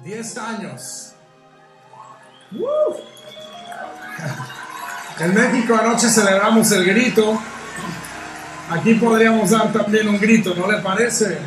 10 años. En México anoche celebramos el grito. Aquí podríamos dar también un grito, ¿no le parece?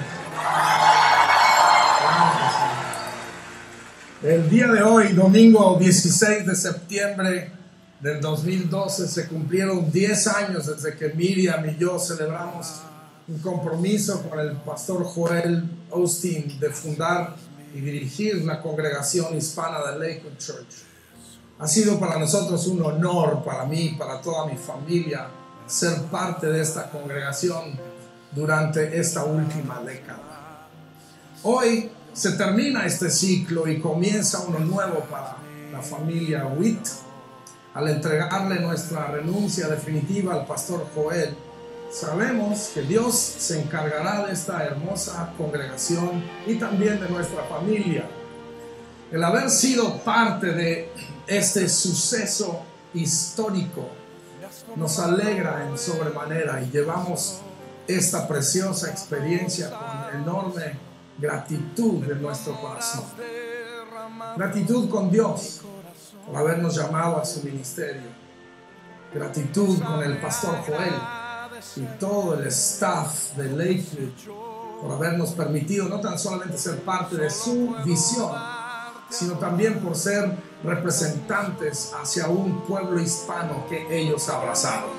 El día de hoy, domingo 16 de septiembre del 2012, se cumplieron 10 años desde que Miriam y yo celebramos un compromiso con el pastor Joel Osteen de fundar y dirigir la congregación hispana de Lakewood Church. Ha sido para nosotros un honor, para mí, para toda mi familia, ser parte de esta congregación durante esta última década. Hoy se termina este ciclo y comienza uno nuevo para la familia Witt. Al entregarle nuestra renuncia definitiva al pastor Joel, sabemos que Dios se encargará de esta hermosa congregación y también de nuestra familia. El haber sido parte de este suceso histórico nos alegra en sobremanera y llevamos esta preciosa experiencia con enorme gratitud en nuestro corazón. Gratitud con Dios por habernos llamado a su ministerio. Gratitud con el pastor Joel y todo el staff de Lakewood por habernos permitido no tan solamente ser parte de su visión, sino también por ser representantes hacia un pueblo hispano que ellos abrazaron.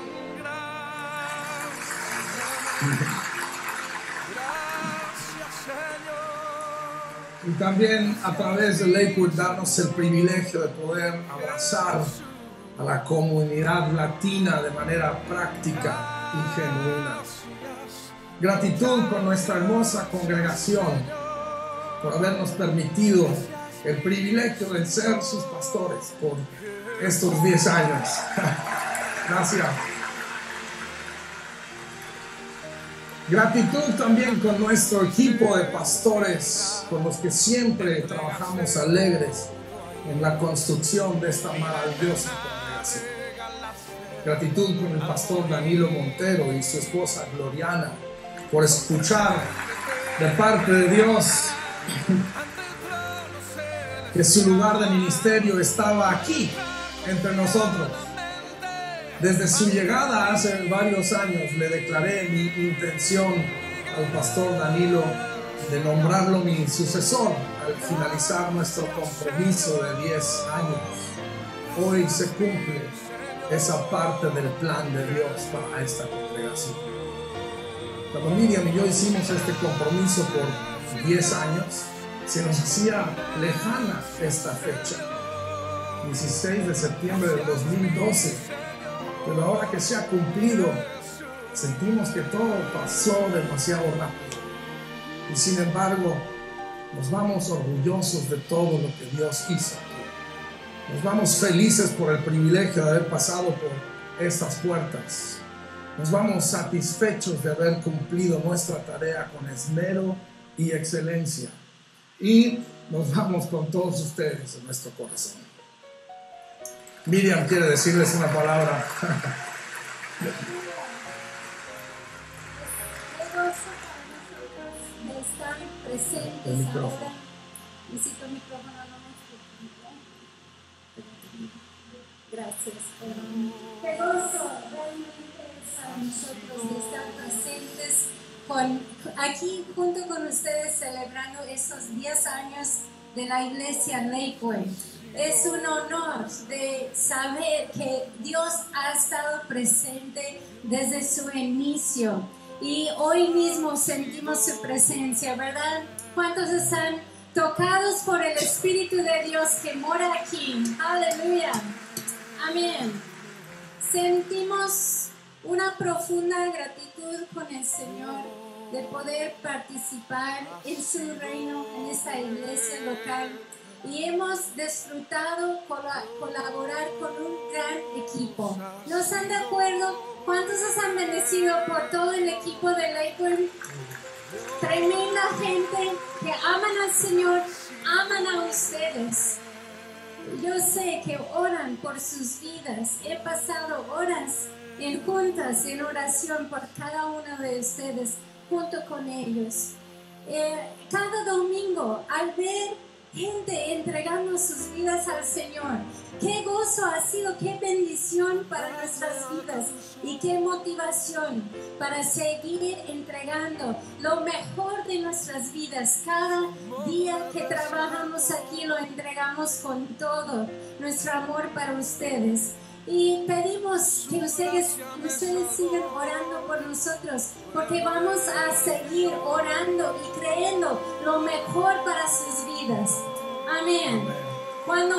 Y también a través de Lakewood darnos el privilegio de poder abrazar a la comunidad latina de manera práctica y genuina. Gratitud con nuestra hermosa congregación por habernos permitido el privilegio de ser sus pastores por estos 10 años. Gracias. Gratitud también con nuestro equipo de pastores, con los que siempre trabajamos alegres en la construcción de esta maravillosa congregación. Gratitud con el pastor Danilo Montero y su esposa Gloriana por escuchar de parte de Dios que su lugar de ministerio estaba aquí entre nosotros. Desde su llegada hace varios años le declaré mi intención al pastor Danilo de nombrarlo mi sucesor al finalizar nuestro compromiso de 10 años. Hoy se cumple esa parte del plan de Dios para esta congregación. Cuando Miriam y yo hicimos este compromiso por 10 años, se nos hacía lejana esta fecha, 16 de septiembre del 2012, pero ahora que se ha cumplido, sentimos que todo pasó demasiado rápido. Y sin embargo, nos vamos orgullosos de todo lo que Dios hizo. Nos vamos felices por el privilegio de haber pasado por estas puertas. Nos vamos satisfechos de haber cumplido nuestra tarea con esmero y excelencia. Y nos vamos con todos ustedes en nuestro corazón. Miriam quiere decirles una palabra. De estar presentes ahora. Necesito el micrófono, no me escucho. Gracias. Qué gozo realmente es a nosotros de estar presentes aquí junto con ustedes celebrando esos 10 años de la iglesia Lakewood. Es un honor de saber que Dios ha estado presente desde su inicio y hoy mismo sentimos su presencia, ¿verdad? ¿Cuántos están tocados por el Espíritu de Dios que mora aquí? Aleluya. Amén. Sentimos una profunda gratitud con el Señor de poder participar en su reino, en esta iglesia local. Y hemos disfrutado colaborar con un gran equipo. ¿No están de acuerdo? ¿Cuántos se han bendecido por todo el equipo de Lakewood? Tremenda gente que aman al Señor, aman a ustedes. Yo sé que oran por sus vidas. He pasado horas en juntas, en oración por cada uno de ustedes, junto con ellos. Cada domingo, al ver gente entregando sus vidas al Señor. Qué gozo ha sido, qué bendición para nuestras vidas y qué motivación para seguir entregando lo mejor de nuestras vidas. Cada día que trabajamos aquí lo entregamos con todo nuestro amor para ustedes. Y pedimos que ustedes sigan orando por nosotros, porque vamos a seguir orando y creyendo lo mejor para sus vidas. Amén. Cuando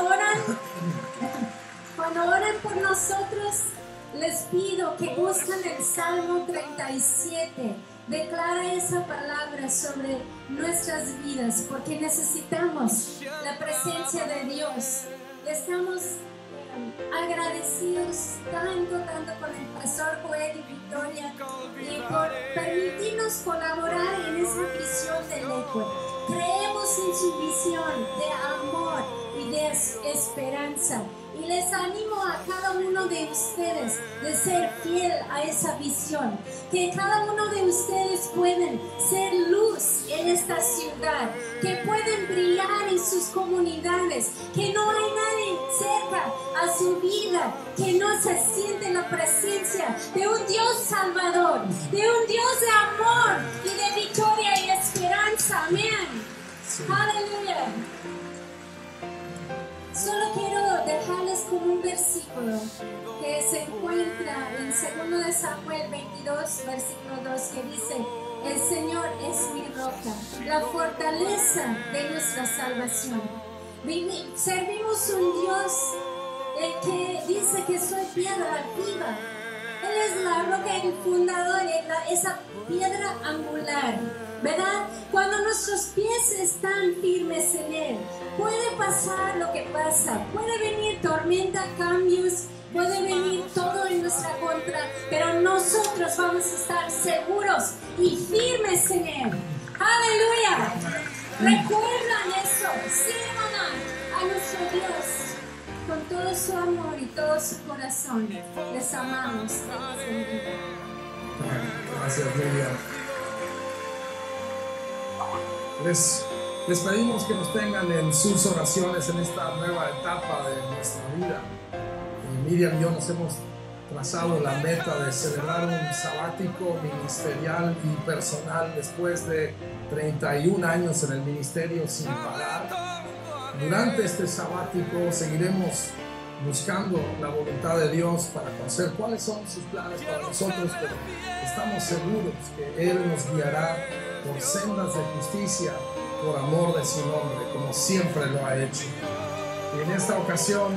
oran por nosotros, les pido que busquen el Salmo 37. Declara esa palabra sobre nuestras vidas, porque necesitamos la presencia de Dios. Estamos agradecidos tanto con el pastor Joel y Victoria y por permitirnos colaborar en esa visión de Lakewood. Creemos en su visión de amor y de esperanza, y les animo a cada uno de ustedes de ser fiel a esa visión, que cada uno de ustedes pueden ser luz en esta ciudad, que pueden brillar en sus comunidades, que no hay nadie cerca a su vida que no se siente la presencia de un Dios salvador, de un Dios de amor y de victoria y esperanza. Amén. Sí. Aleluya. Solo quiero dejarles con un versículo que se encuentra en 2 de Samuel 22, versículo 2, que dice: el Señor es mi roca, la fortaleza de nuestra salvación. Servimos un Dios que dice que soy piedra viva. Él es la roca, el fundador, esa piedra angular, ¿verdad? Cuando nuestros pies están firmes en Él, puede pasar lo que pasa, puede venir tormenta, cambios, puede venir todo en nuestra contra, pero nosotros vamos a estar seguros y firmes en Él. ¡Aleluya! Recuerdan eso, sirvan a nuestro Dios con todo su amor y todo su corazón. Les amamos. Gracias, Miriam. Les pedimos que nos tengan en sus oraciones en esta nueva etapa de nuestra vida. Miriam y yo nos hemos trazado la meta de celebrar un sabático ministerial y personal después de 31 años en el ministerio sin parar. Durante este sabático seguiremos buscando la voluntad de Dios para conocer cuáles son sus planes para nosotros, pero estamos seguros que Él nos guiará por sendas de justicia, por amor de su nombre, como siempre lo ha hecho. Y en esta ocasión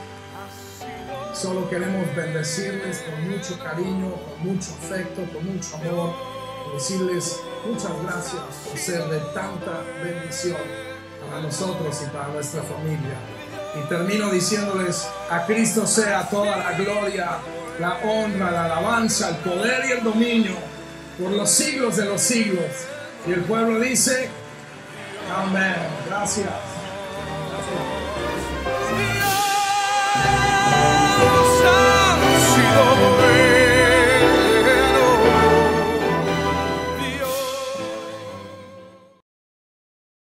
solo queremos bendecirles con mucho cariño, con mucho afecto, con mucho amor, y decirles muchas gracias por ser de tanta bendición para nosotros y para nuestra familia. Y termino diciéndoles: a Cristo sea toda la gloria, la honra, la alabanza, el poder y el dominio por los siglos de los siglos. Y el pueblo dice: amén. Gracias. Gracias.